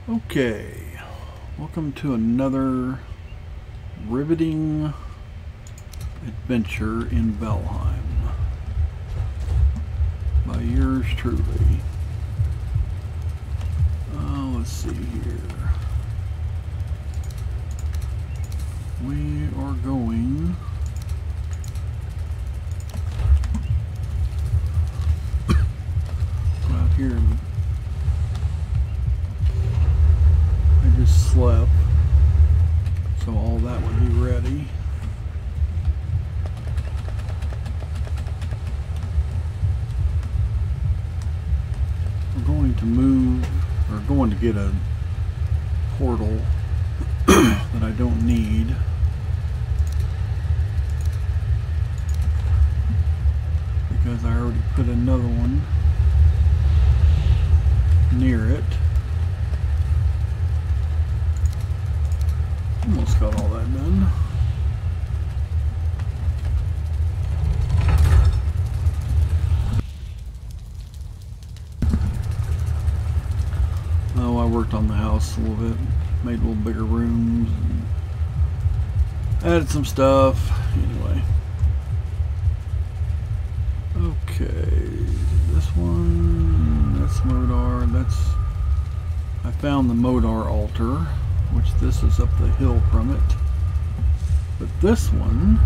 Okay, welcome to another riveting adventure in Velheim by yours truly. Let's see here. We are going out here. I just slept, so all that would be ready. We're going to move, or going to get a portal that I don't need. Because I already put another one near it. Almost got all that done. Oh, I worked on the house a little bit, made a little bigger rooms, and added some stuff. Anyway. Okay, this one, that's Modar. I found the Modar altar, which this is up the hill from it. But this one,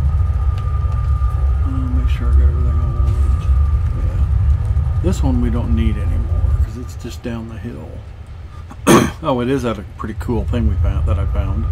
make sure I got everything I wanted. Yeah, this one we don't need anymore because it's just down the hill. Oh, it is at a pretty cool thing we found that I found.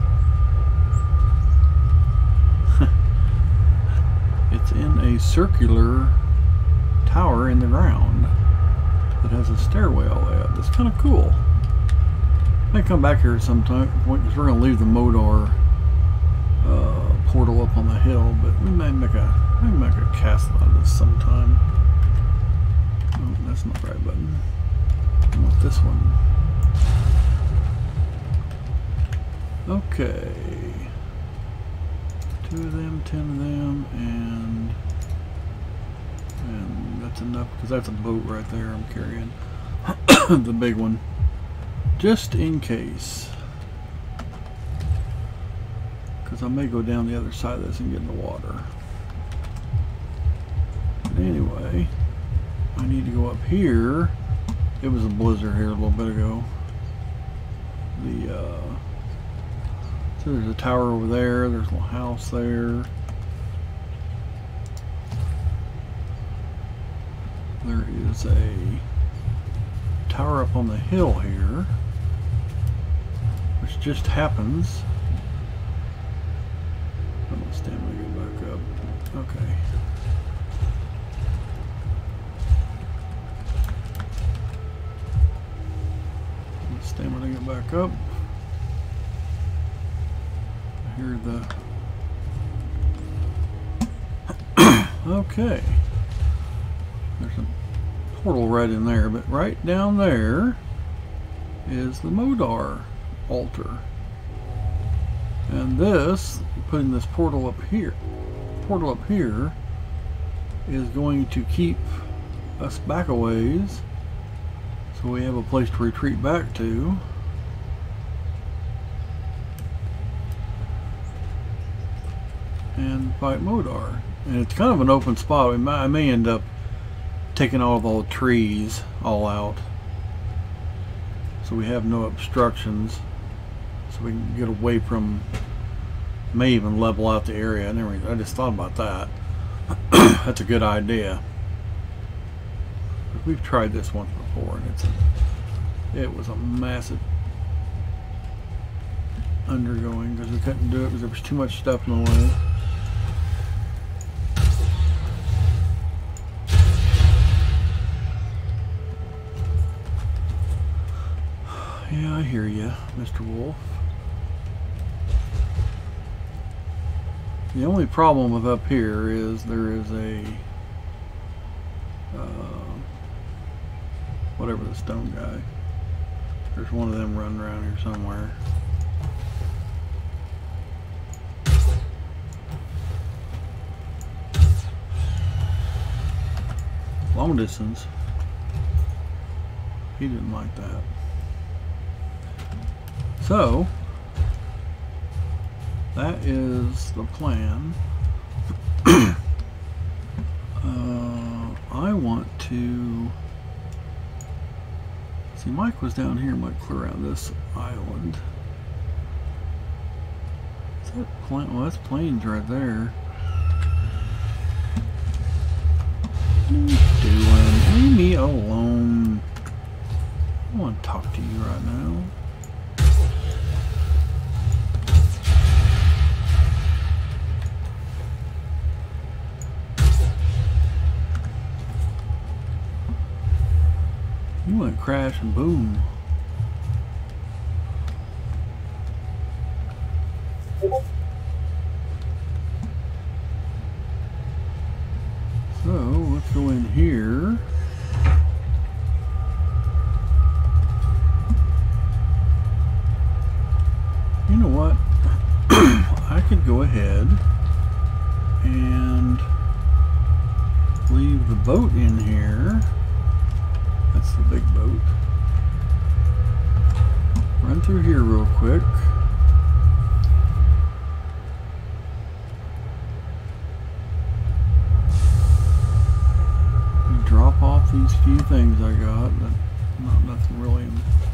It's in a circular tower in the ground that has a stairway all the way up. That's kind of cool. I may come back here at some time because we're going to leave the Modar portal up on the hill, but we may make a castle out of this sometime. Oh, that's not the right button. I want this one. Okay. 2 of them, 10 of them, and that's enough because that's a boat right there I'm carrying. The big one. Just in case. Because I may go down the other side of this and get in the water. But anyway, I need to go up here. It was a blizzard here a little bit ago. So there's a tower over there, there's a little house there. There is a tower up on the hill here, which just happens. I'm gonna stand when I get back up. Okay. I'm gonna stand when I get back up. Hear the okay, there's a portal right in there, but right down there is the Modar altar, and putting this portal up here is going to keep us back a ways, so we have a place to retreat back to. And fight Modar. And it's kind of an open spot. I may end up taking all the trees all out, so we have no obstructions, so we can get away from, may even level out the area. I just thought about that. That's a good idea. We've tried this once before, and it was a massive undergoing because we couldn't do it because there was too much stuff in the way. Yeah, I hear you, Mr. Wolf. The only problem with up here is there is a whatever the stone guy. There's one of them running around here somewhere. Long distance. He didn't like that. So that is the plan. I want to see, Mike was down here, might clear out this island. Is that plane? Well, that's planes right there. What are you doing? Leave me alone. I don't want to talk to you right now. You went crash and boom. So let's go in here. You know what? I could go ahead and leave the boat in here. That's the big boat. Run through here real quick. And drop off these few things I got, but not nothing really.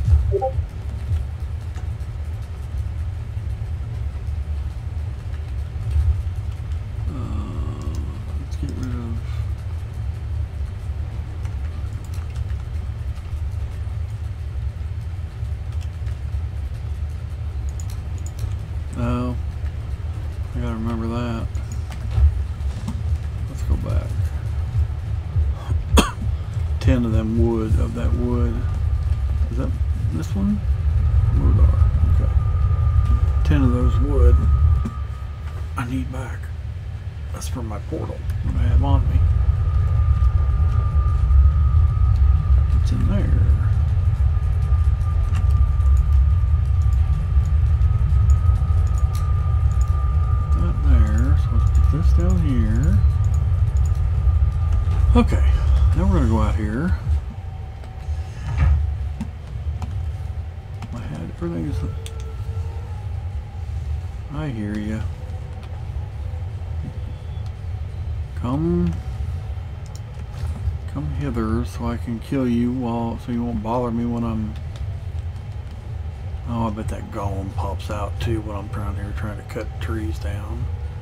Let's get rid of. Oh, I gotta remember that. Let's go back. 10 of them wood, of that wood. Is that this one? Murdar. Okay. 10 of those wood I need back. That's for my portal that I have on me. What's in there? This down here. Okay, now we're gonna go out here. My head, everything is. I hear you. Come hither so I can kill you so you won't bother me when I'm. Oh, I bet that golem pops out too when I'm trying to cut trees down.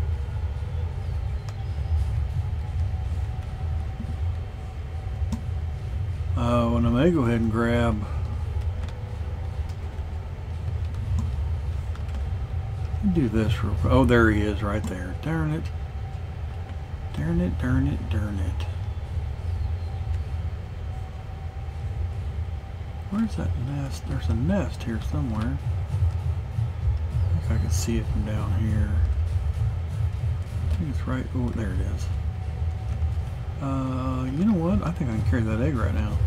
And I may go ahead and grab. Do this real quick. Oh, there he is right there. Darn it. Darn it, darn it, darn it. Where's that nest? There's a nest here somewhere. I think I can see it from down here. I think it's right. Oh, there it is. You know what? I think I can carry that egg right now.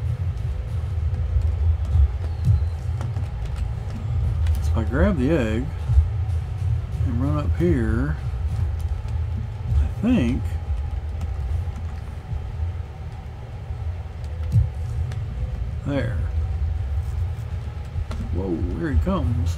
So if I grab the egg and run up here, I think there. Whoa, here he comes.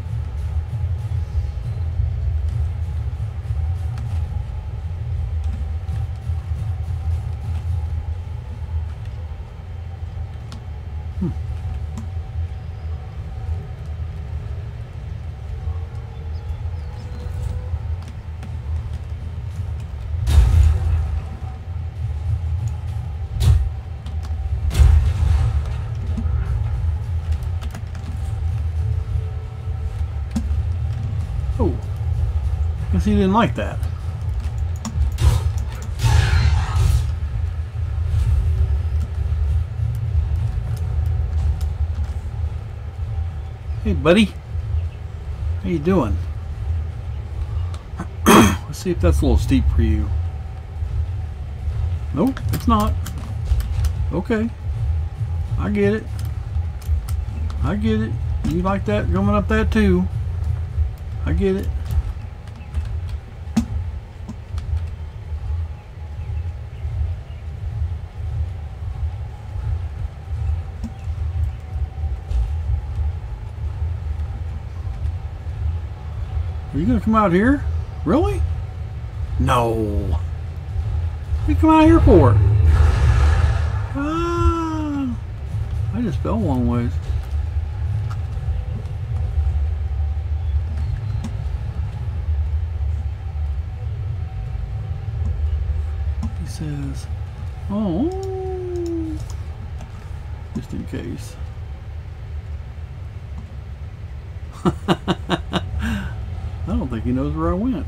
Oh, guess he didn't like that. Hey, buddy. How you doing? Let's see if that's a little steep for you. Nope, it's not. Okay. I get it. I get it. You like that coming up that too. I get it. you gonna come out here? Really? No. What you come out here for? Ah, I just fell one ways. He says, oh, just in case. I don't think he knows where I went.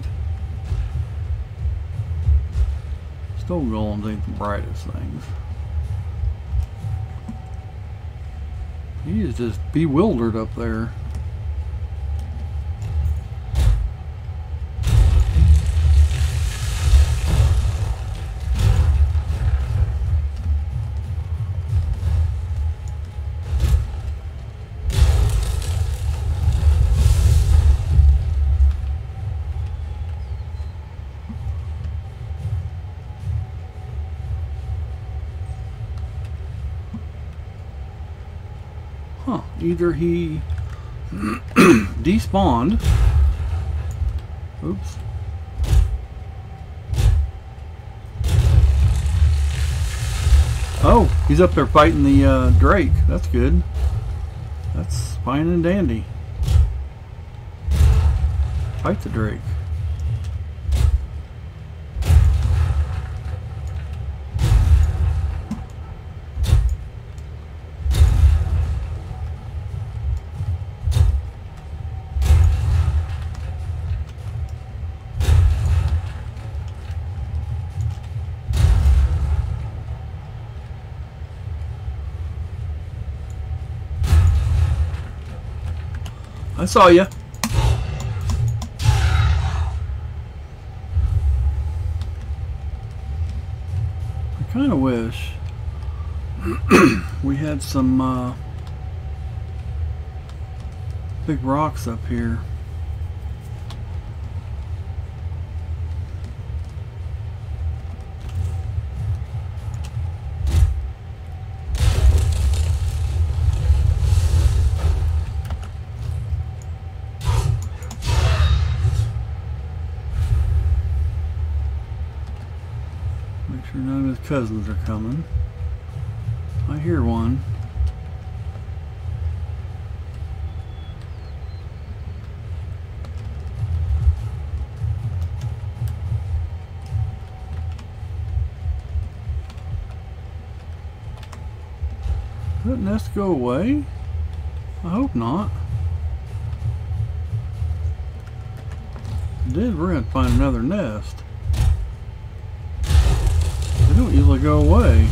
Stone golems ain't the brightest things. He is just bewildered up there. Huh, either he despawned. Oops. Oh, he's up there fighting the Drake. That's good. That's fine and dandy. Fight the Drake. I saw you. I kind of wish we had some big rocks up here. Make sure none of his cousins are coming. I hear one. Did that nest go away? I hope not. If it did, we're going to find another nest. They don't usually go away.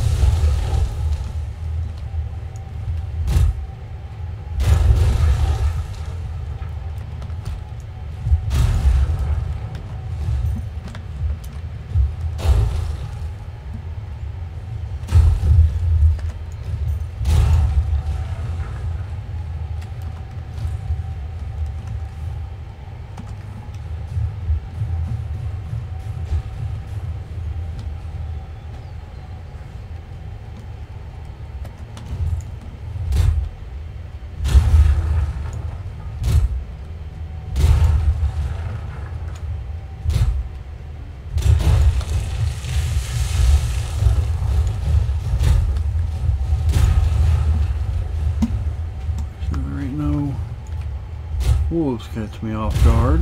Wolves catch me off guard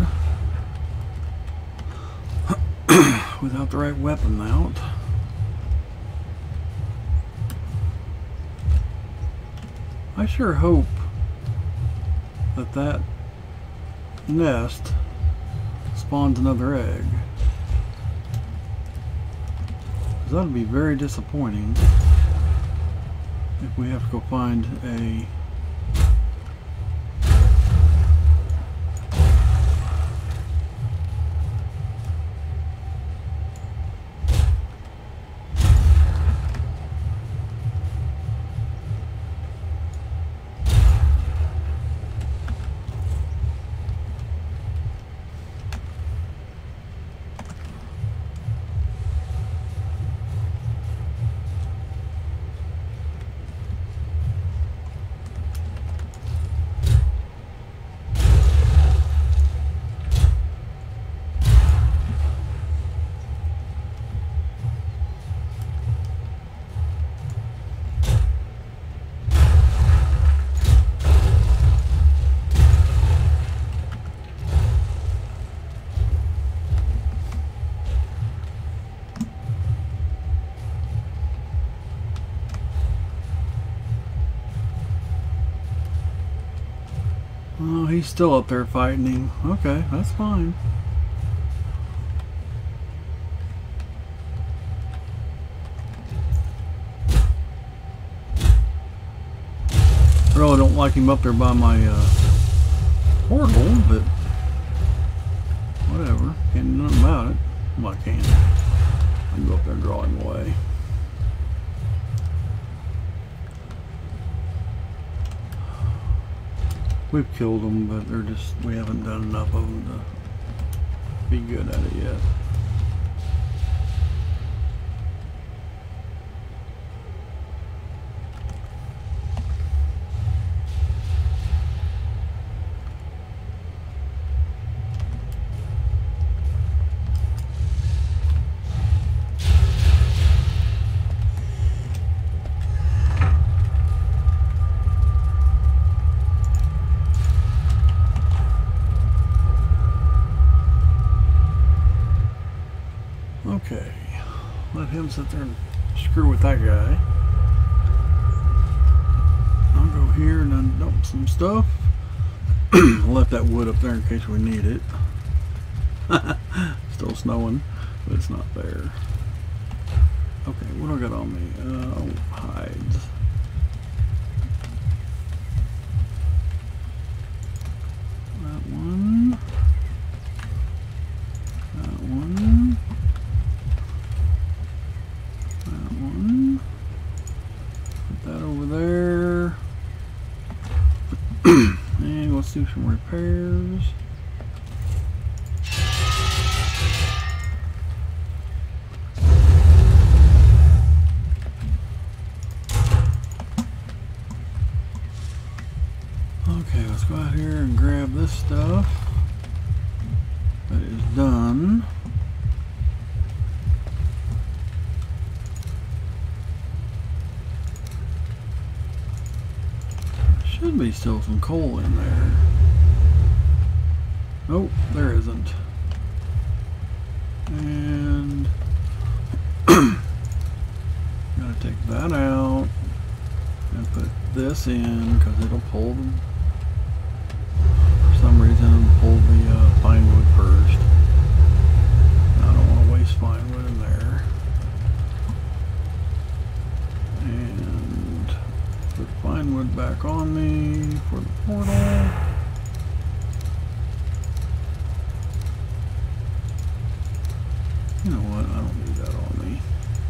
without the right weapon mount. I sure hope that that nest spawns another egg, because that would be very disappointing if we have to go find a Oh, he's still up there fighting him. Okay, that's fine. I really don't like him up there by my portal, but whatever. Can't do nothing about it. Well, I can. I can go up there and draw him away. We've killed them, but we haven't done enough of them to be good at it yet. Okay, let him sit there and screw with that guy. I'll go here and undump some stuff. Left that wood up there in case we need it. Still snowing, but it's not there. Okay, what do I got on me? Hides. That one. That one. That one. Put that over there. And let's do some repairs. Okay, let's go out here and grab this stuff. That is done. Should be still some coal in there. Nope, there isn't. And gotta take that out and put this in because it'll pull them. For some reason, pull the pine wood first. I don't want to waste pine wood in there. And put pine wood back on me for the portal. You know what? I don't need that on me.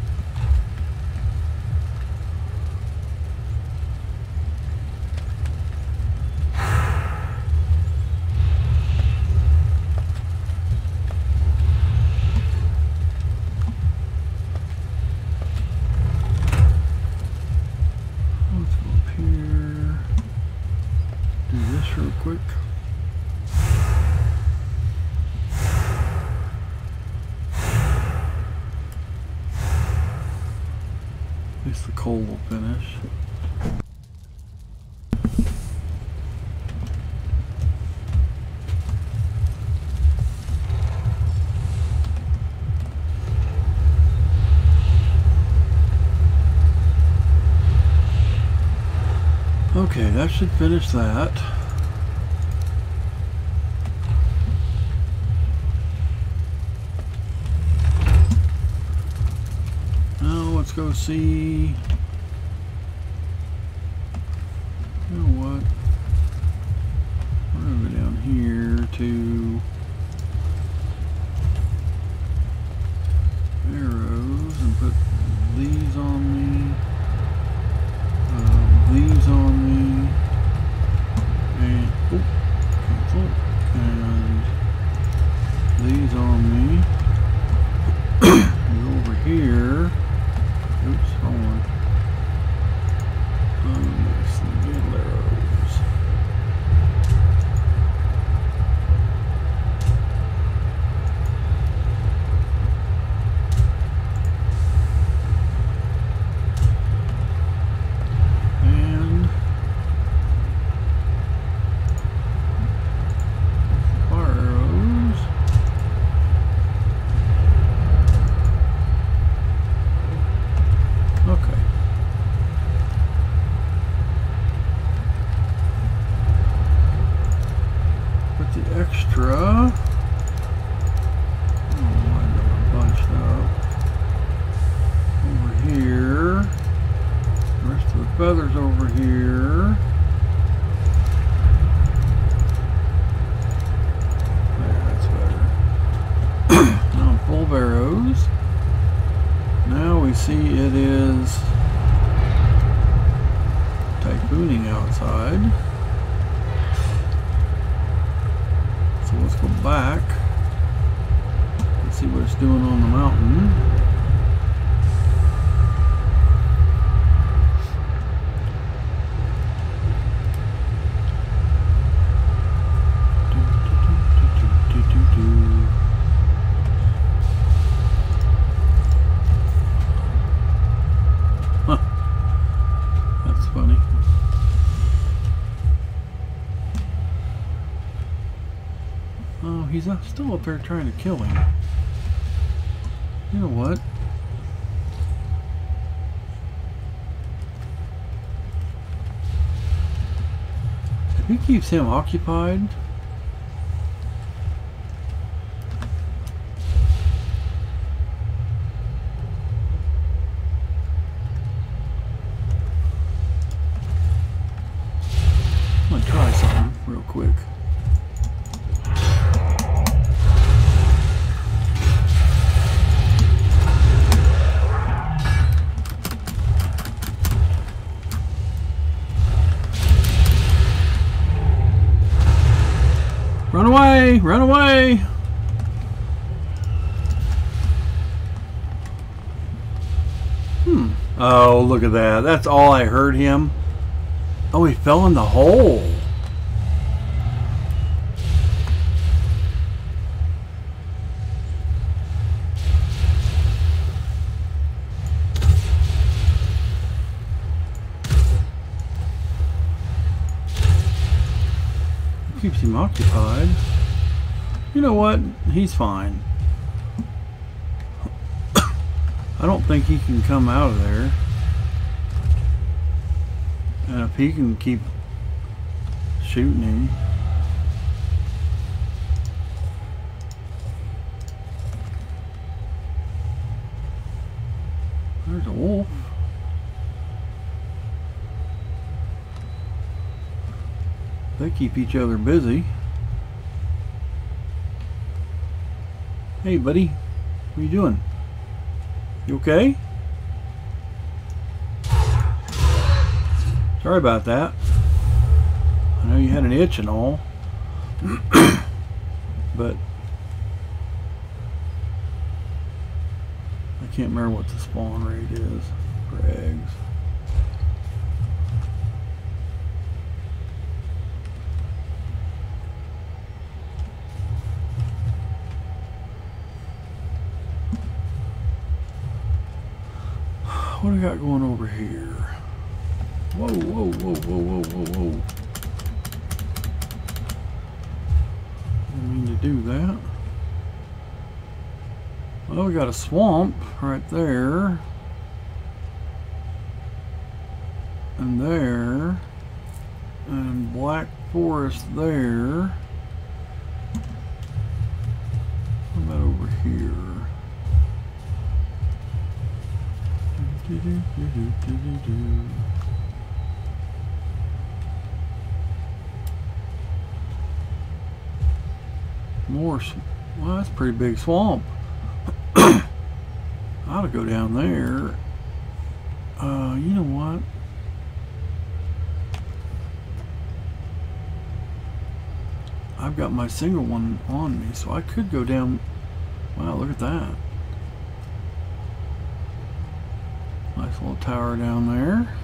Let's go up here. Do this real quick. At least the coal will finish. Okay, that should finish that. Let's go see. You know what? We're gonna go down here to arrows and put these on me, these on me, and cancel, and these on me. Go over here. Oops, hold on. feathers over here. There, that's better. Now I'm full of arrows. Now we see it is typhooning outside. So let's go back and see what it's doing on the mountain. Oh, he's still up there trying to kill him. You know what? If he keeps him occupied, I'm gonna try something real quick. Run away! Run away! Oh, look at that. That's all I heard him. Oh, he fell in the hole. Keeps him occupied. You know what? He's fine. I don't think he can come out of there. And if he can keep shooting him. There's a wolf. They keep each other busy. Hey buddy, what are you doing? You okay? Sorry about that. I know you had an itch and all. But I can't remember what the spawn rate is for eggs. What do we got going over here? Whoa, whoa, whoa, whoa, whoa, whoa, whoa. Didn't mean to do that. Well, we got a swamp right there. And there. And black forest there. What about over here? More. Well, that's a pretty big swamp. I ought to go down there. You know what? I've got my single one on me, so I could go down. Wow, look at that. Nice little tower down there.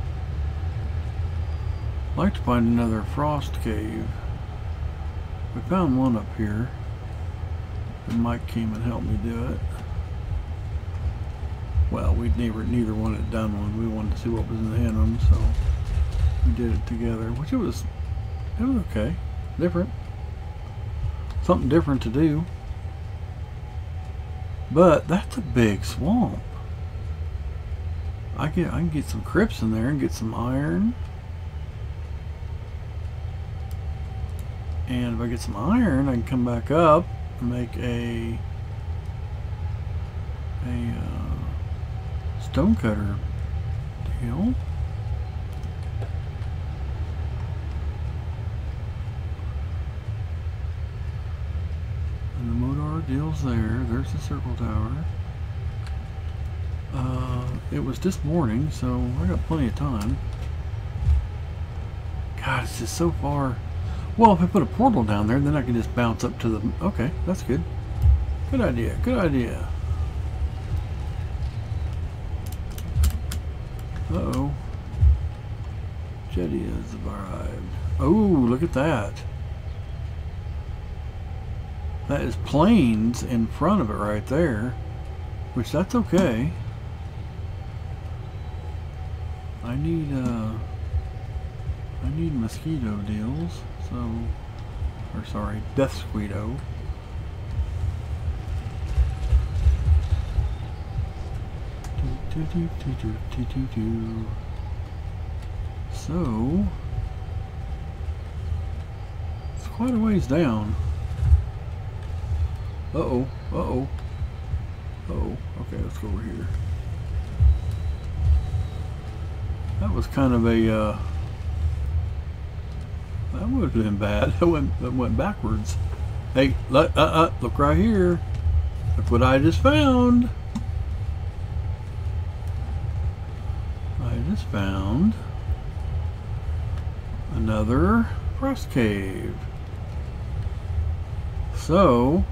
I'd like to find another frost cave. We found one up here. And Mike came and helped me do it. Well, neither one had done one. We wanted to see what was in them, so we did it together. Which it was okay. Different. Something different to do. But that's a big swamp. I can get some crypts in there and get some iron. And if I get some iron, I can come back up and make a stonecutter deal. deals there. There's the circle tower. It was this morning, so I got plenty of time. God, it's just so far. Well, if I put a portal down there, then I can just bounce up to the... Okay, that's good. Good idea, good idea. Uh-oh. Jetty has arrived. Oh, look at that. That is planes in front of it right there. Which, that's okay. I need mosquito deals, so... Or sorry, death squito. So... It's quite a ways down. Uh-oh, uh-oh. Uh-oh, okay, let's go over here. That was kind of a, that would have been bad. That went backwards. Hey, look right here. Look what I just found. I just found another frost cave. So,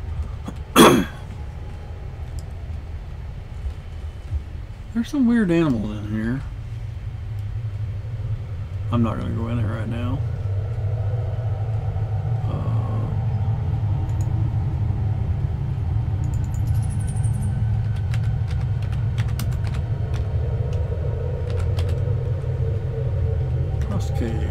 there's some weird animals in here. I'm not going to go in there right now. Frost cave.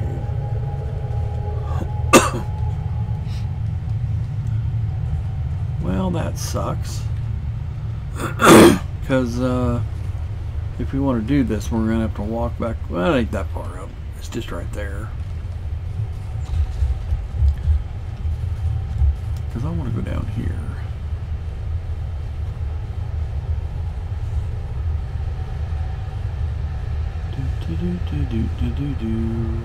Well, that sucks. Because if we want to do this, we're going to have to walk back. Well, it ain't that far up. It's just right there. Because I want to go down here. Do.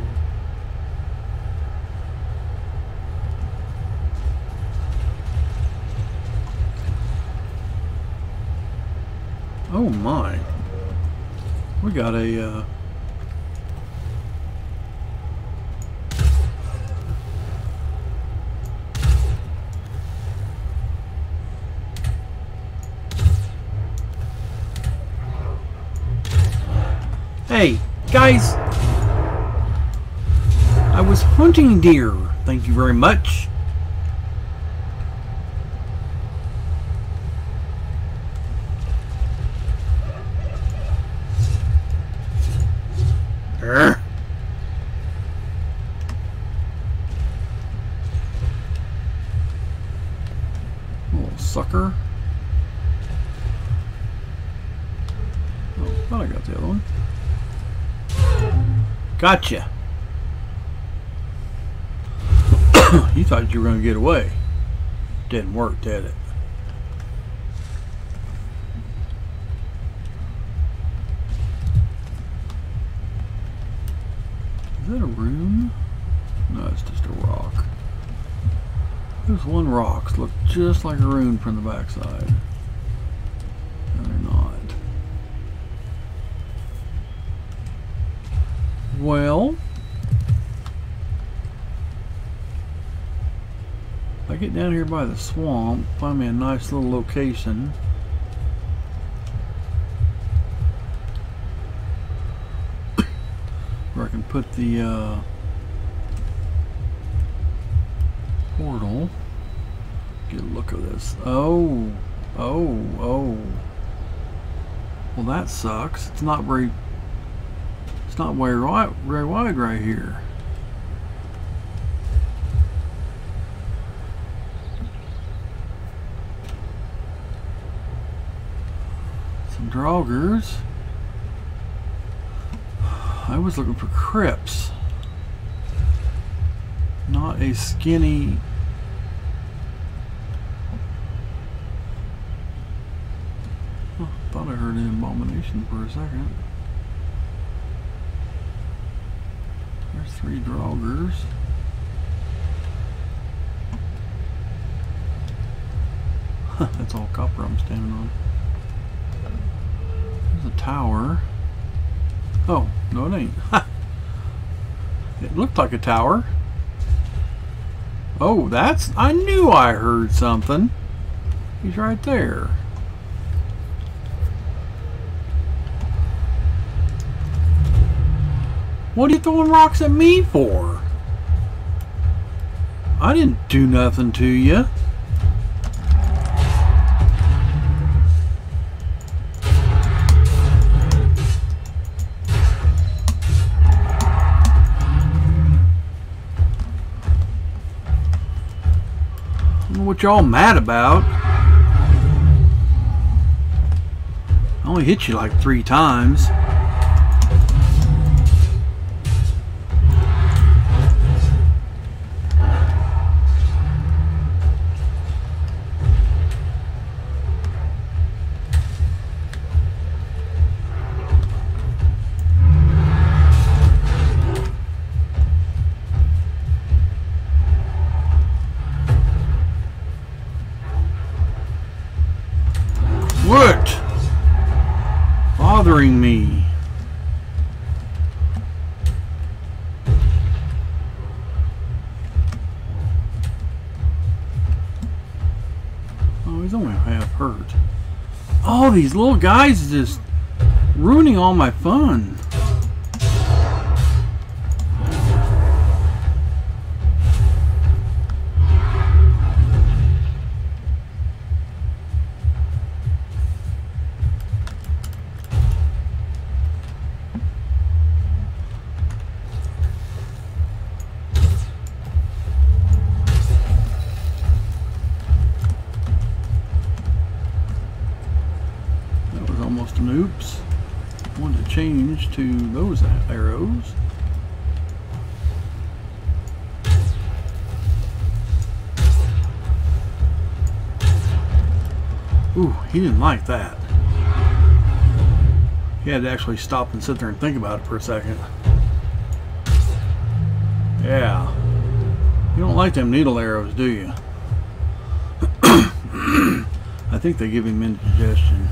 Oh my. We got a Hey, guys! I was hunting deer. Thank you very much. Little sucker. Oh, thought I got the other one. Gotcha. You thought you were going to get away. Didn't work, did it? Is that a rune? No, it's just a rock. There's one rock. Look just like a rune from the backside. No, they're not. Well, if I get down here by the swamp, find me a nice little location. Where I can put the portal. Get a look at this. Oh. Well, that sucks. It's not very wide right here. Some draugrs. I was looking for crypts, not a skinny. Oh, thought I heard an abomination for a second. There's 3 draugrs. That's all copper I'm standing on. There's a tower. Oh, no it ain't. It looked like a tower. Oh, that's... I knew I heard something. He's right there. What are you throwing rocks at me for? I didn't do nothing to you. I don't know what y'all mad about. I only hit you like 3 times. What? Bothering me. Oh, he's only half hurt. Oh, these little guys just ruining all my fun. Almost an oops. I wanted to change to those arrows. Ooh, he didn't like that. He had to actually stop and sit there and think about it for a second. Yeah. You don't like them needle arrows, do you? I think they give him indigestion.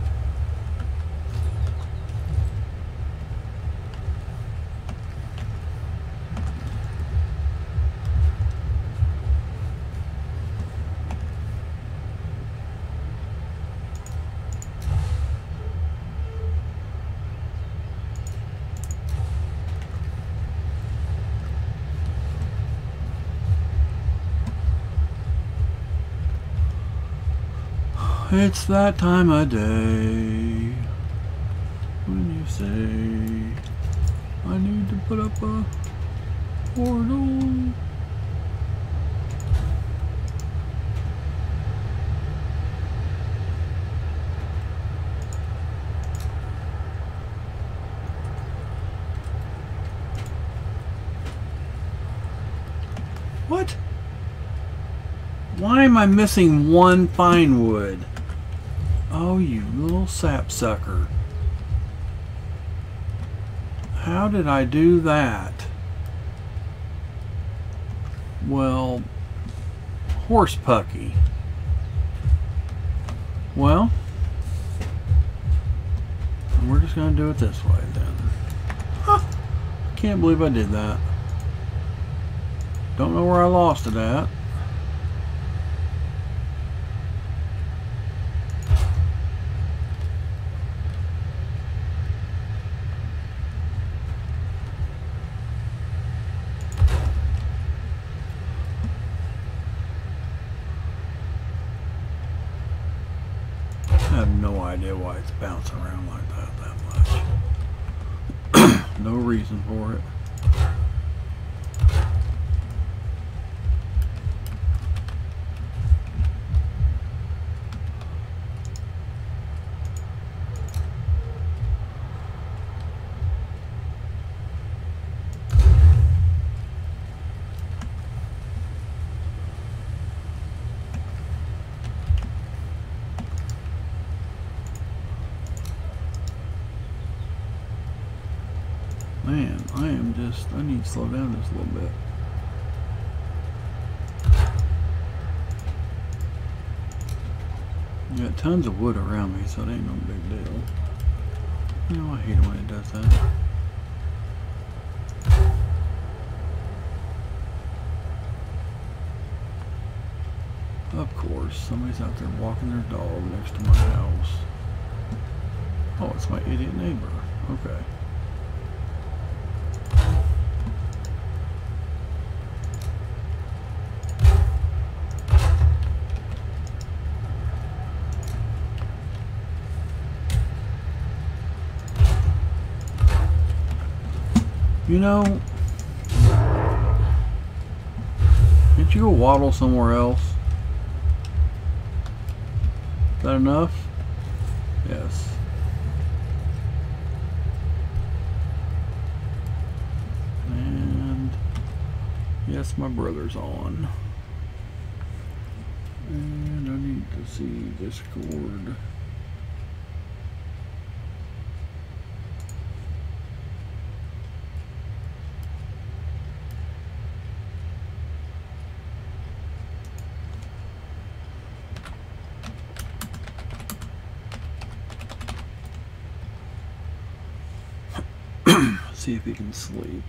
It's that time of day when you say I need to put up a portal. What? Why am I missing 1 fine wood? Oh, you little sapsucker. How did I do that? Well, horse pucky. Well, we're just going to do it this way then. Huh. Can't believe I did that. Don't know where I lost it at. I have no idea why it's bouncing around like that much. No reason for it. Man, I need to slow down just a little bit. Got tons of wood around me, so it ain't no big deal. You know, I hate it when it does that. Of course, somebody's out there walking their dog next to my house. Oh, it's my idiot neighbor. Okay. You know, can't you go waddle somewhere else? Is that enough? Yes. And yes, my brother's on. And I need to see this cord. See if he can sleep.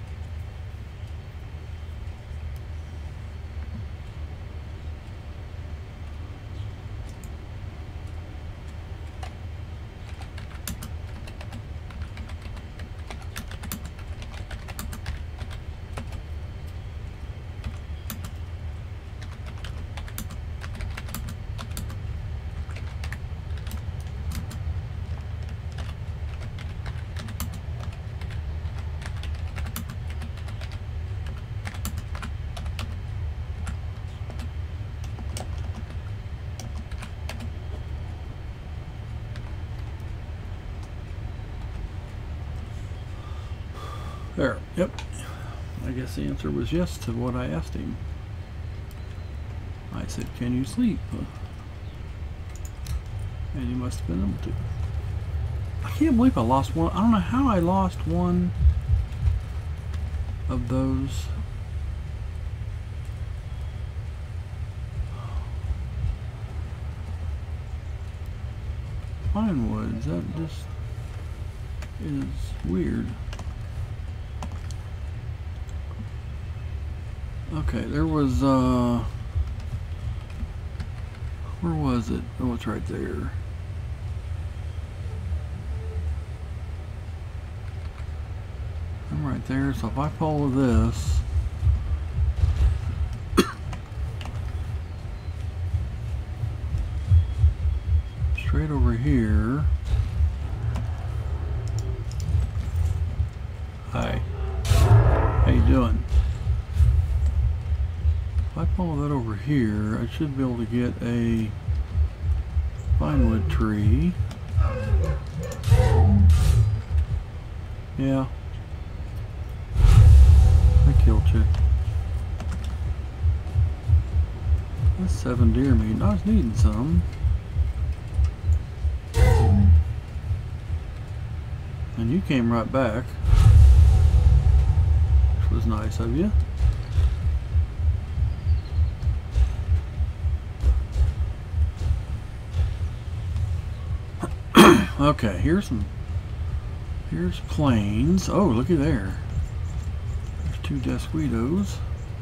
There, yep. I guess the answer was yes to what I asked him. I said, can you sleep? And he must have been able to. I can't believe I lost one. I don't know how I lost one of those. Pine woods, that just is weird. Okay, there was, where was it? Oh, it's right there. I'm right there, so if I follow this, straight over here. Hi. How you doing? If I follow that over here, I should be able to get a pinewood tree. Yeah. I killed you. That's 7 deer meat. I was needing some. And you came right back, which was nice of you. Okay, here's plains. Oh, looky there. There's 2 Desquitos.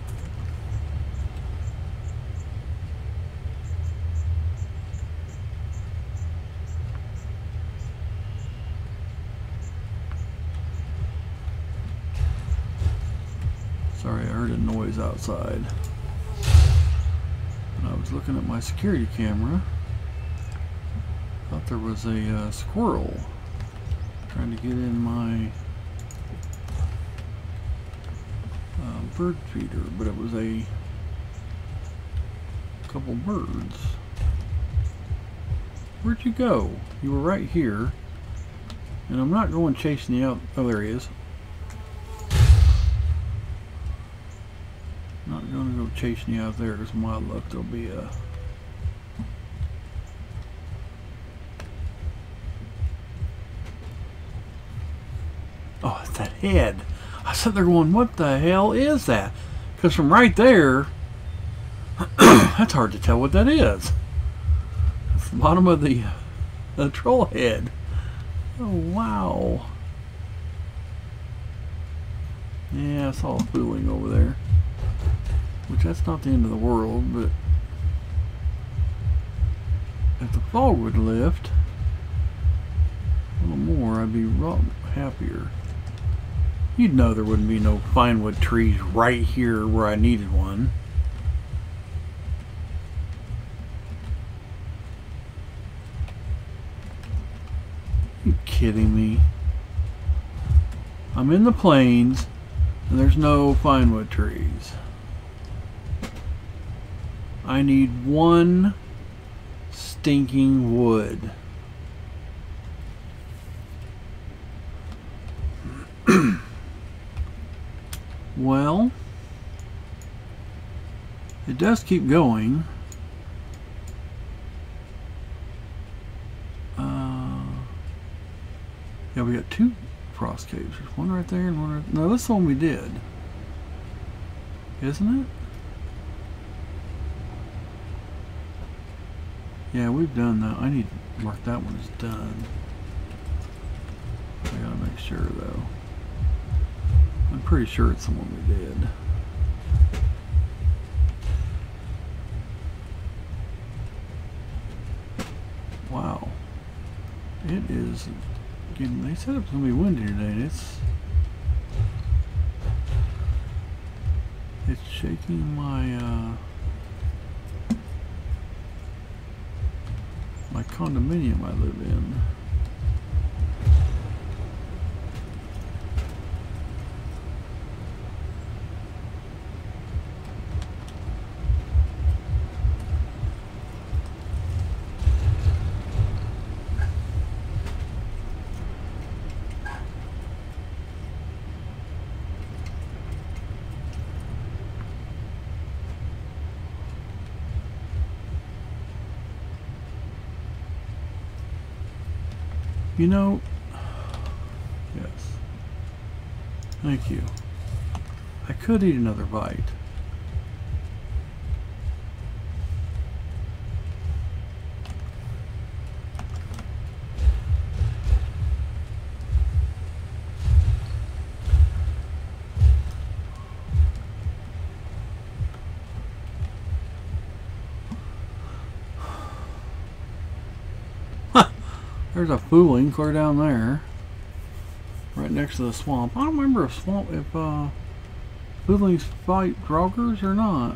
Sorry, I heard a noise outside. And I was looking at my security camera. Thought there was a squirrel trying to get in my bird feeder, but it was a couple birds. Where'd you go? You were right here, and I'm not going chasing you out. Oh, there he is. Not going to go chasing you out there, because my luck there'll be a that head. I sat there going, what the hell is that? Because from right there, that's hard to tell what that is. Bottom of the troll head. Oh wow. Yeah, I saw a fooling over there. Which that's not the end of the world, but if the fog would lift a little more, I'd be a lot happier. You'd know there wouldn't be no fine wood trees right here where I needed one. Are you kidding me? I'm in the plains and there's no fine wood trees. I need one stinking wood. Well, it does keep going. Yeah, we got two frost caves. There's one right there and one right... No, this one we did. Isn't it? Yeah, we've done that. I need to mark that one as done. I gotta make sure though. I'm pretty sure it's the one we did. Wow. It is getting, they said it was gonna be windy today and it's shaking my my condominium I live in. You know, yes, thank you. I could eat another bite. There's a fooling clear down there, right next to the swamp. I don't remember if foolings fight draugrs or not.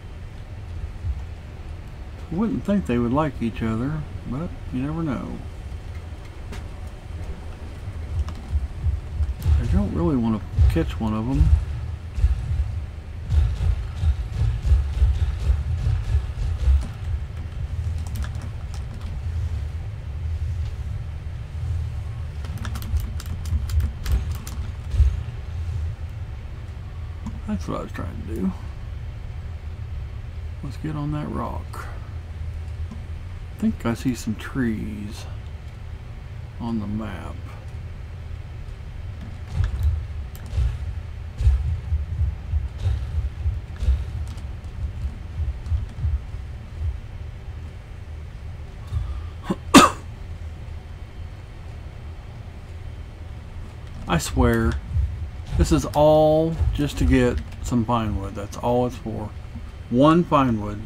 I wouldn't think they would like each other, but you never know. I don't really want to catch one of them. That's what I was trying to do. Let's get on that rock. I think I see some trees on the map. I swear, this is all just to get some pine wood. That's all it's for. One pine wood.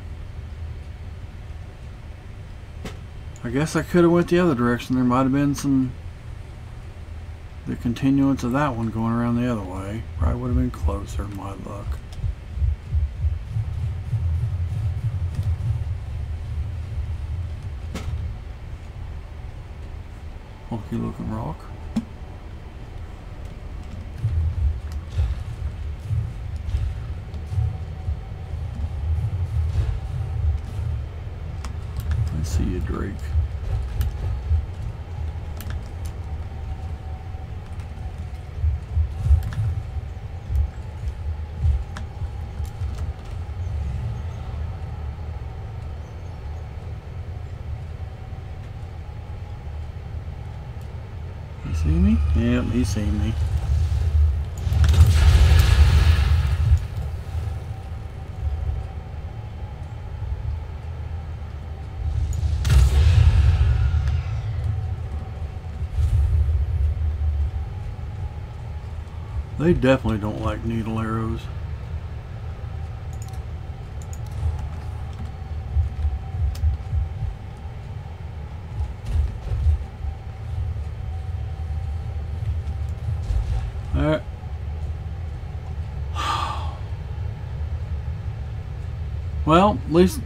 I guess I could have went the other direction. There might have been the continuance of that one going around the other way. Probably would have been closer, my luck. Funky looking rock. See you, Drake. You see me? Yep, he's seen me. They definitely don't like needle arrows. Alright. Well, at least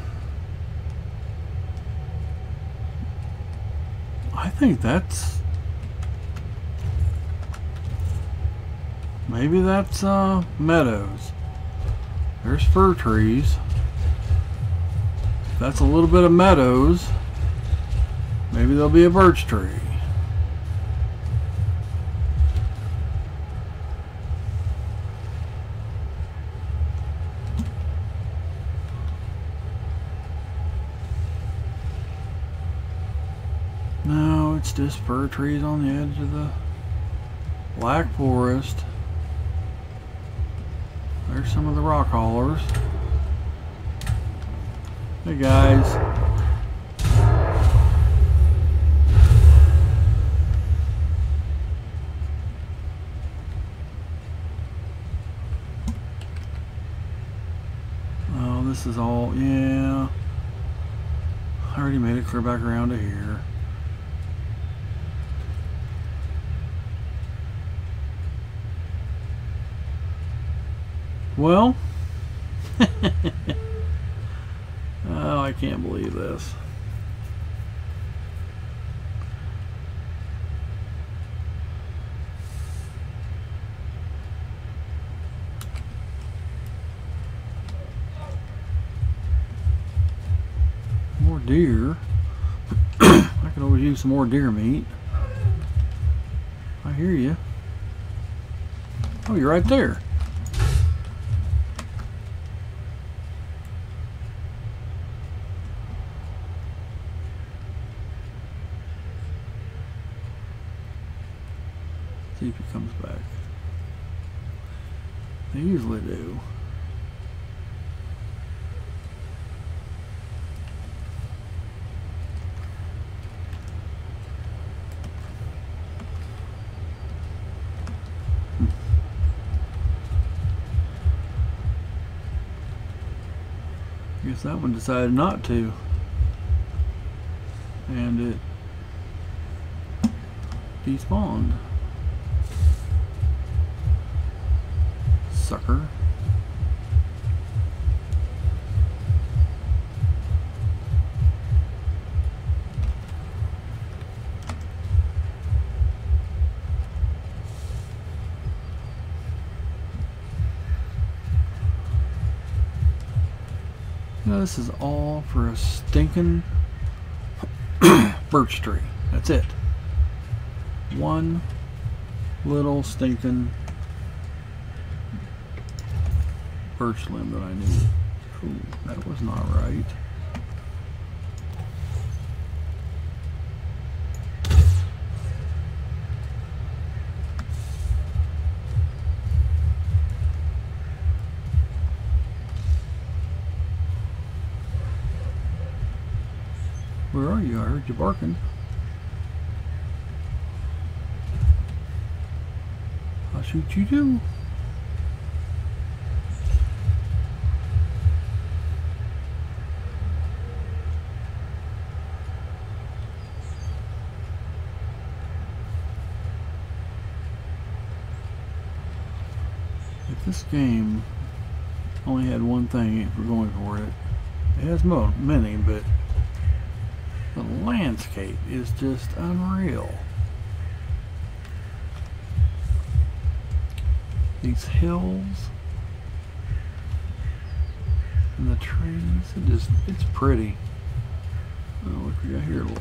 I think that's maybe that's meadows. There's fir trees. If that's a little bit of meadows, maybe there'll be a birch tree. No, it's just fir trees on the edge of the black forest. There's some of the rock hollers. Hey guys. Oh, this is all, yeah. I already made it clear back around to here. Well, oh, I can't believe this. More deer. I could always use some more deer meat. I hear you. Oh, you're right there. See if he comes back. They usually do. I guess that one decided not to. And it despawned. Sucker. Now this is all for a stinking birch tree. That's it. One little stinking birch limb that I need. Ooh, that was not right. Where are you? I heard you barking. I'll shoot you too. If this game only had one thing, if we're going for it, it has many, but the landscape is just unreal. These hills and the trees, it's pretty. Oh, look, we got here, look.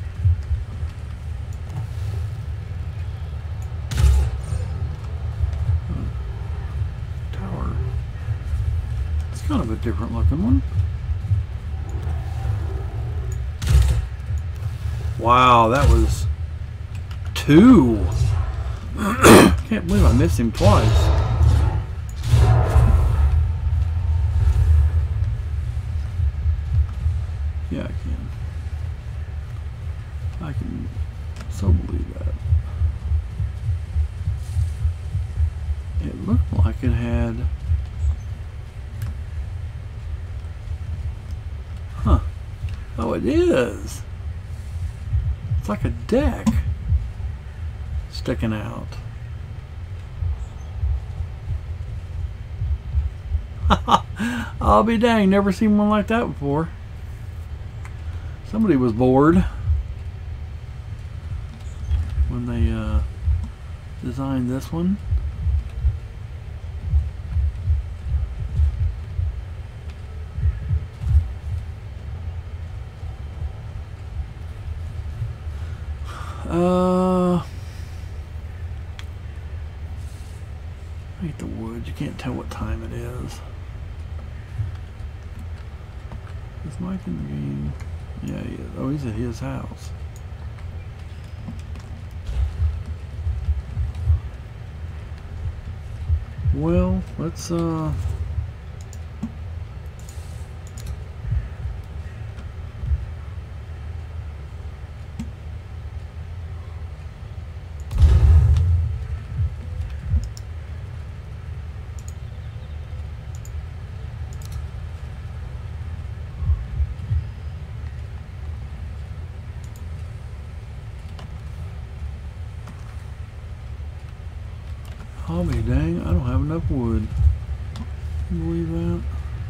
Tower. It's kind of a different looking one. Wow, that was 2. Can't believe I missed him twice. Yeah, I can. I can so believe that. It looked like it had... Huh. Oh, it is. It's like a deck sticking out. I'll be dang, never seen one like that before. Somebody was bored when they designed this one. I hate the woods. You can't tell what time it is. Is Mike in the game? Yeah, he is. Oh, he's at his house. Well, let's I'll be dang, I don't have enough wood. Can you believe that?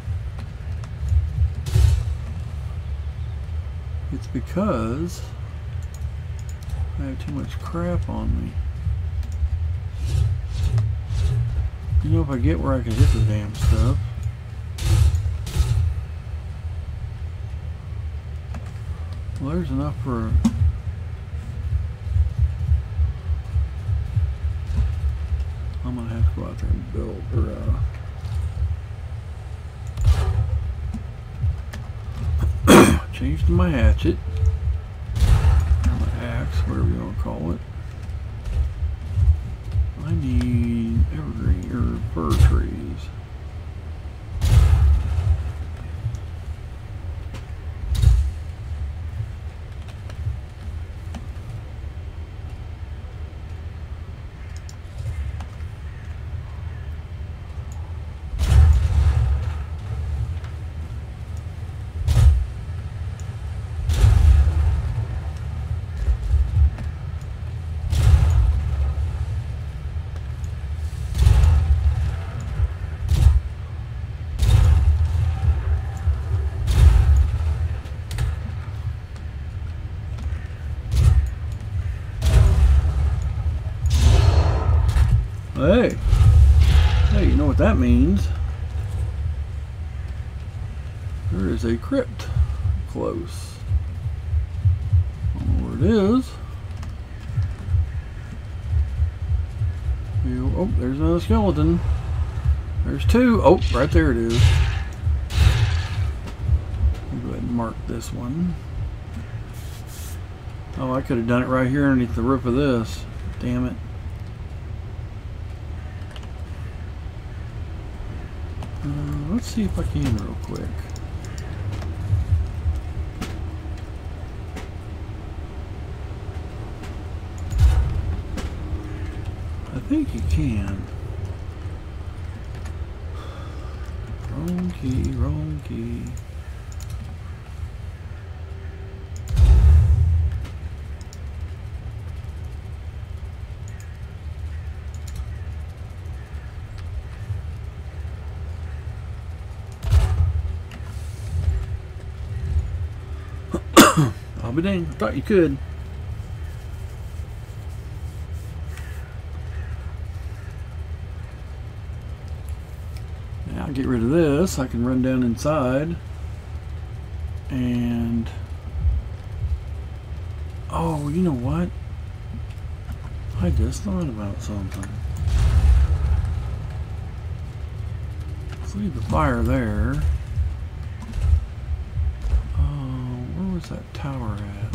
It's because I have too much crap on me. You know, if I get where I can hit the damn stuff. Well, there's enough for... I'm gonna have to go out there and build, or change to my hatchet, or my axe, whatever you want to call it. I need evergreen or fir trees. Hey, you know what that means. There is a crypt close. I don't know where it is. Oh, there's another skeleton. There's two. Oh, right there it is. I'll go ahead and mark this one. Oh, I could have done it right here underneath the roof of this. Damn it. Let's see if I can real quick. I think you can. Wrong key, wrong key. I'll be dang, I thought you could. Now I'll get rid of this. I can run down inside. And oh, you know what? I just thought about something. Let's leave the fire there. Where's that tower at?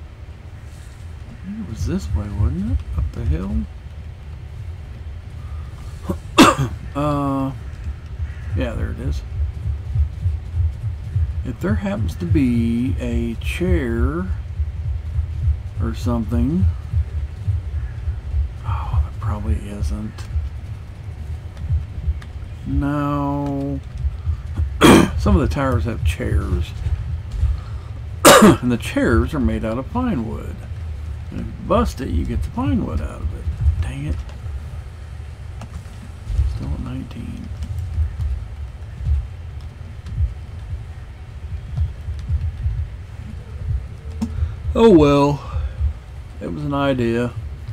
It was this way, wasn't it? Up the hill? Yeah, there it is. If there happens to be a chair or something... Oh, there probably isn't. No. Some of the towers have chairs. And the chairs are made out of pine wood. And if you bust it, you get the pine wood out of it. Dang it. Still at 19. Oh well. It was an idea.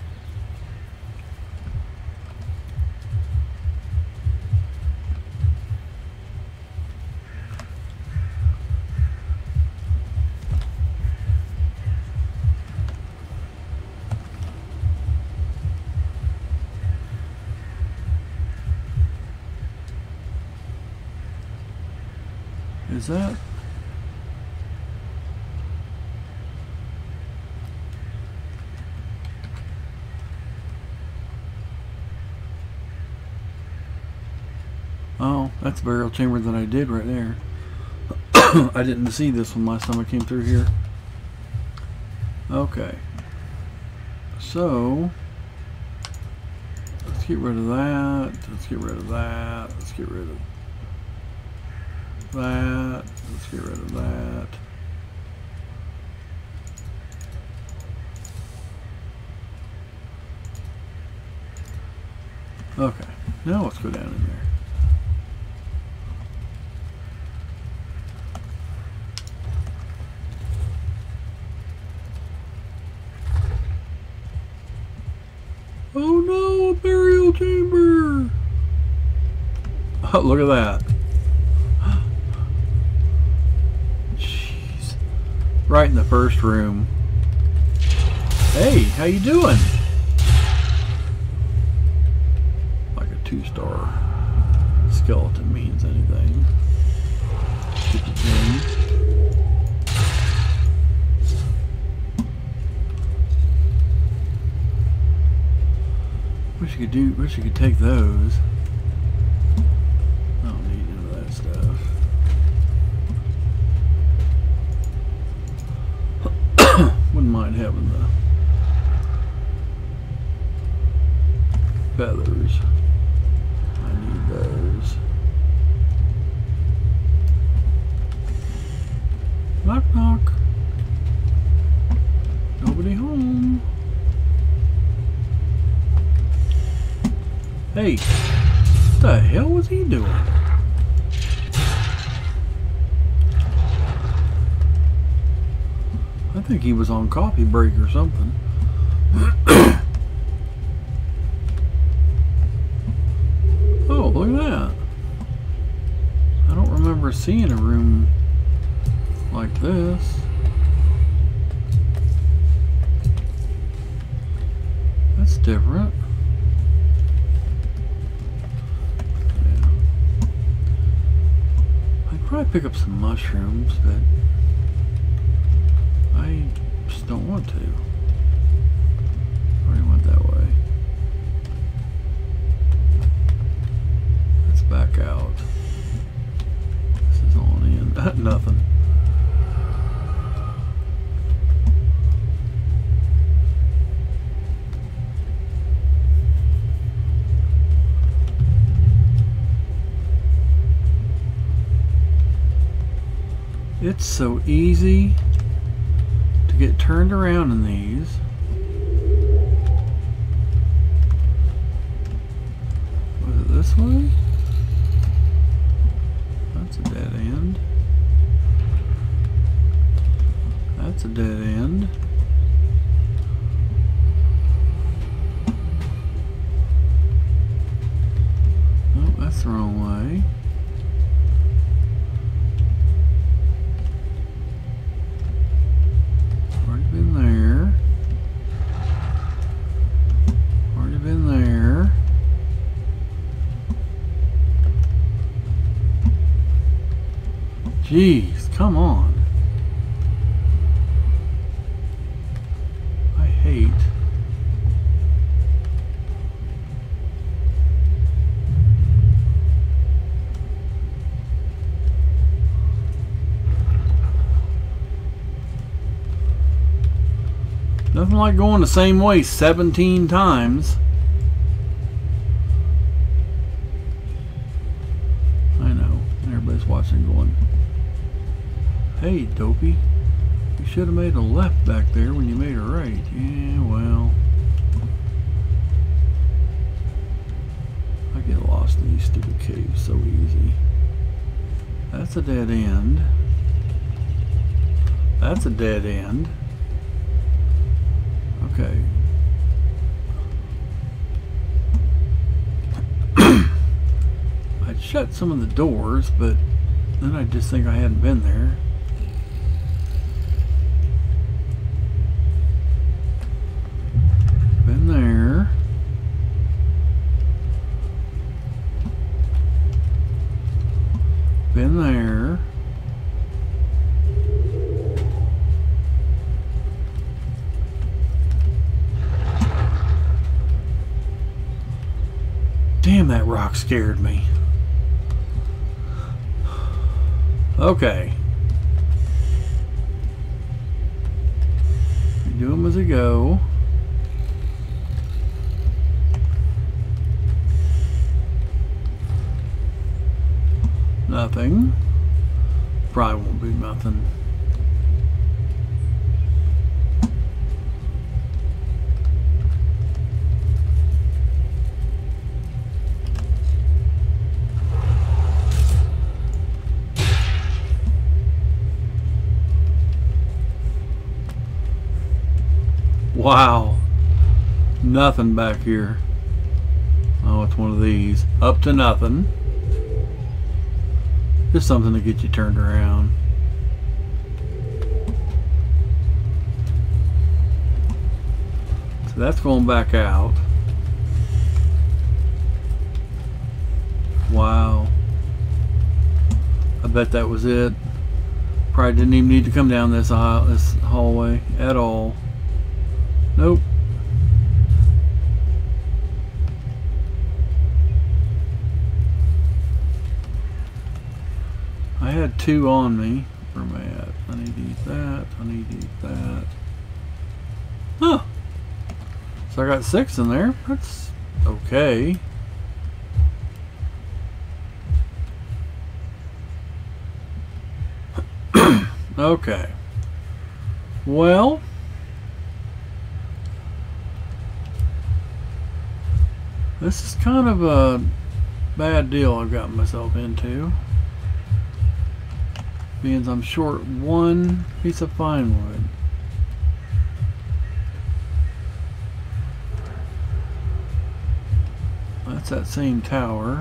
Is that? Oh, that's a burial chamber that I did right there. I didn't see this one last time I came through here. Okay. So, let's get rid of that. Let's get rid of that. Let's get rid of that. Let's get rid of that. Okay. Now let's go down in there. Oh no, a burial chamber! Oh, look at that. Jeez. Right in the first room. Hey, how you doing? Like a 2-star skeleton means anything. Stupid thing. Wish you could take those. I don't need none of that stuff. Wouldn't mind having the feathers. I need those. Knock knock. Nobody home. Hey, what the hell was he doing? I think he was on coffee break or something. Oh, look at that. I don't remember seeing a room like this. That's different. Probably pick up some mushrooms, but I just don't want to. I already went that way. Let's back out. This is on in. Nothing. It's so easy to get turned around in these. Was it this way? That's a dead end. That's a dead end. Oh, that's the wrong way. Jeez, come on. I hate. Nothing like going the same way 17 times. just watching going, hey, dopey, you should have made a left back there when you made a right. Yeah, well, I get lost in these stupid caves so easy. That's a dead end. That's a dead end. Okay. I'd shut some of the doors, but then I just think I hadn't been there. Been there. Been there. Damn, that rock scared me. Okay. We do them as we go. Nothing. Probably won't be nothing. Wow. Nothing back here. Oh, it's one of these. Up to nothing. Just something to get you turned around. So that's going back out. Wow. I bet that was it. Probably didn't even need to come down this aisle, this hallway at all. Nope. I had 2 on me. Where am I at? I need to eat that. I need to eat that. Huh. So I got 6 in there. That's okay. Okay. Well, this is kind of a bad deal I've gotten myself into. Means I'm short 1 piece of fine wood. That's that same tower.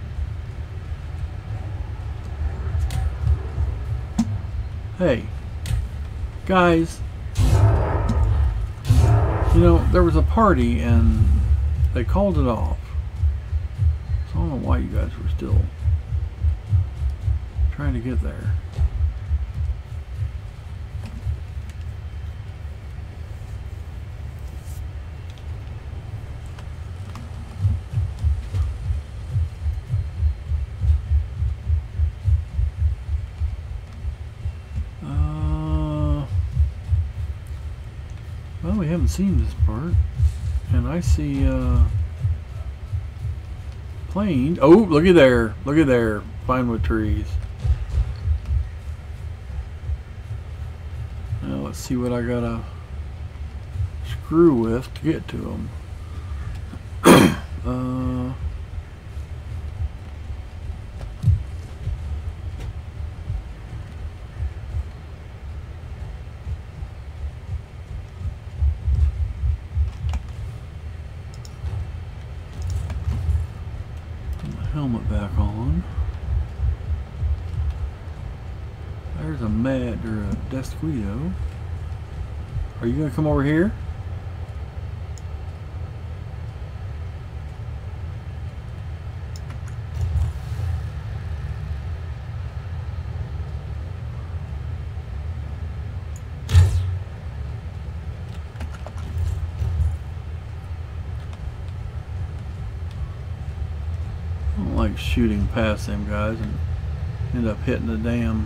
Hey, guys, you know, there was a party and they called it off. So I don't know why you guys were still trying to get there. Well, we haven't seen this part. And I see plane. Oh, look at there. Look at there. Pine wood trees. Now let's see what I gotta screw with to get to them. Helmet back on. There's a mat or a Desquito. Are you gonna come over here? I don't like shooting past them guys and end up hitting the damn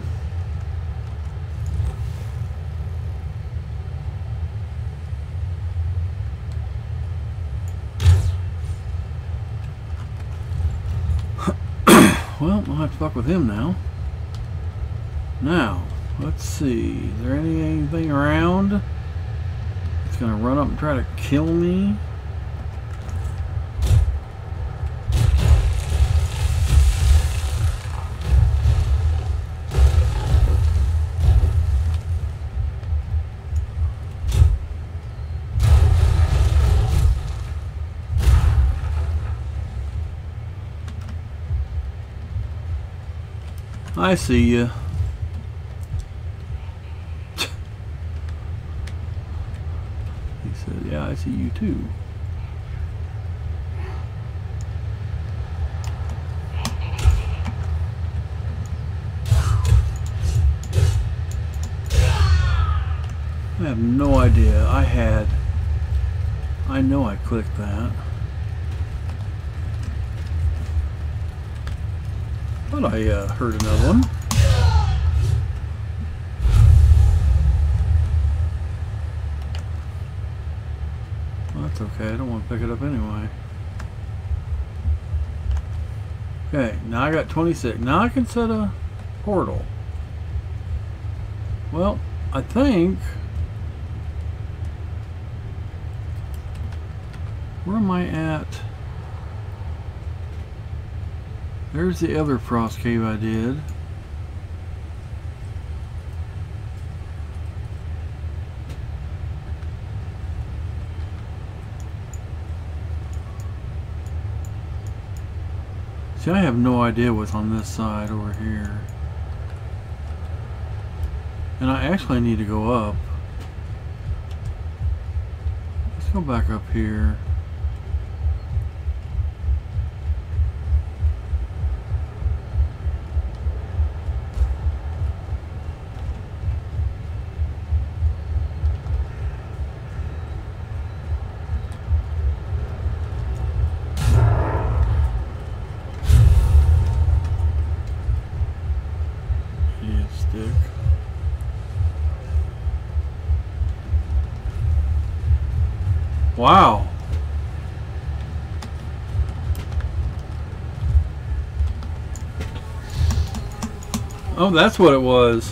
well, I'll have to fuck with him now. Now, let's see. Is there anything around? It's gonna run up and try to kill me. I see you. He said, yeah, I see you too. I have no idea. I know I clicked that. Thought I heard another one. Well, that's okay. I don't want to pick it up anyway. Okay, now I got 26. Now I can set a portal. Well, I think... Where am I at? There's the other frost cave I did. See, I have no idea what's on this side over here. And I actually need to go up. Let's go back up here. Wow. Oh, that's what it was.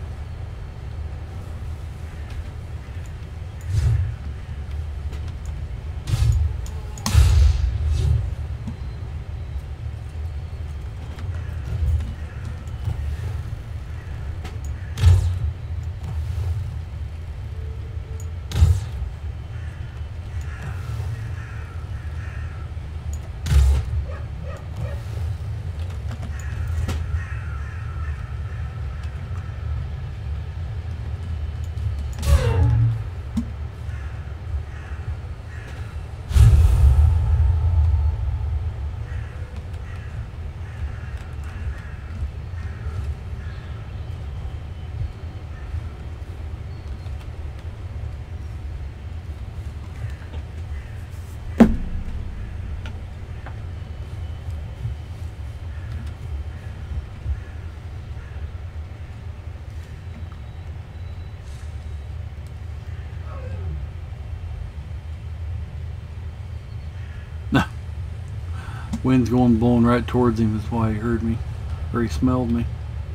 Wind's blowing right towards him. That's why he heard me, or he smelled me.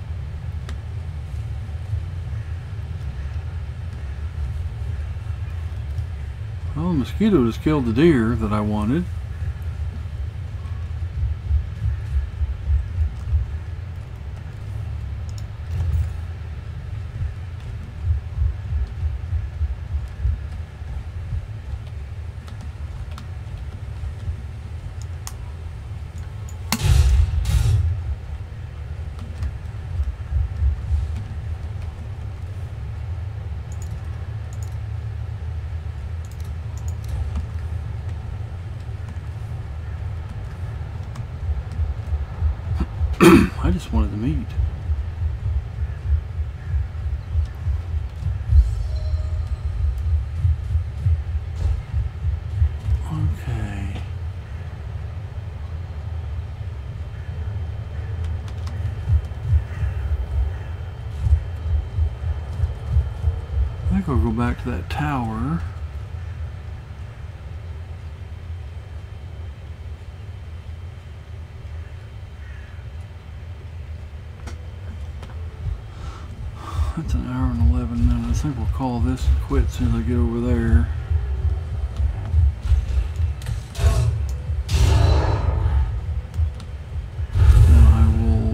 Well, the mosquito just killed the deer that I wanted. I just wanted the meat. Okay. I think I'll go back to that tower. That's an hour and 11 minutes. I think we'll call this quit as soon as I get over there. Then I will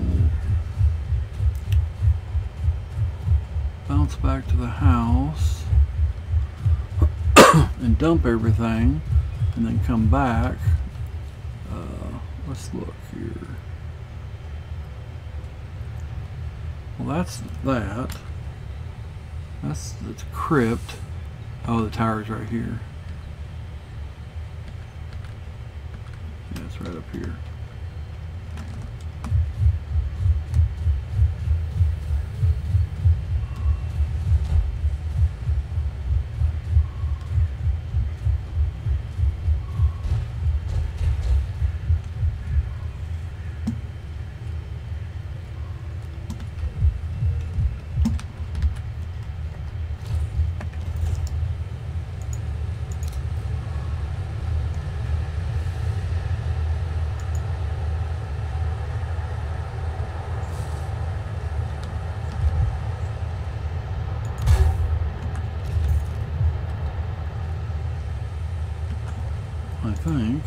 bounce back to the house and dump everything and then come back. Let's look here. Well, that's that. That's the crypt. Oh, the tower's right here. Yeah, it's right up here. I think.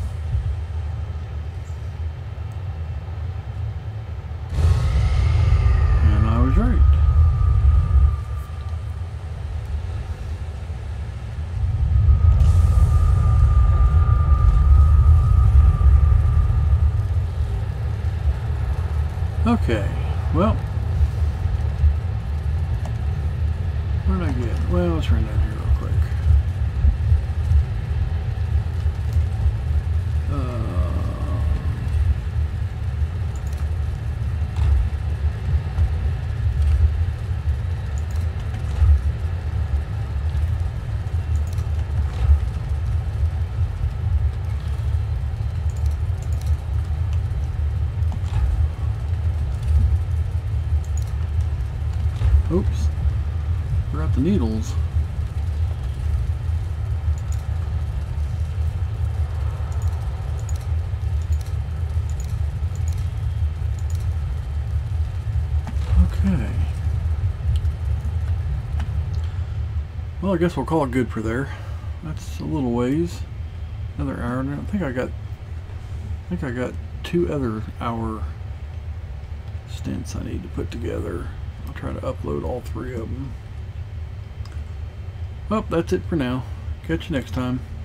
And I was right. Okay, well, what did I get? Well, let's run down here real quick. Oops, forgot the needles. Okay. Well, I guess we'll call it good for there. That's a little ways. Another hour. I think I got 2 other hour stints I need to put together. I'll try to upload all 3 of them. Well, that's it for now. Catch you next time.